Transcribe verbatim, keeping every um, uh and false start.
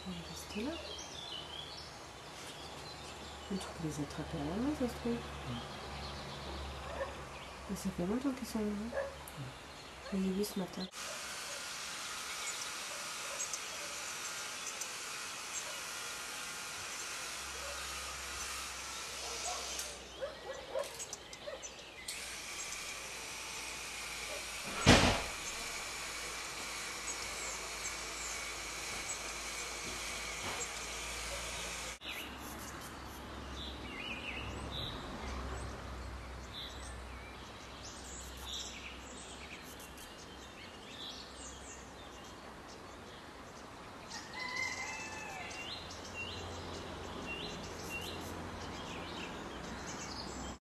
On va rester là. Mais tu peux les attraper à la main, ça se trouve. Mm. Mais ça fait longtemps qu'ils sont là. Je les ai vus ce matin.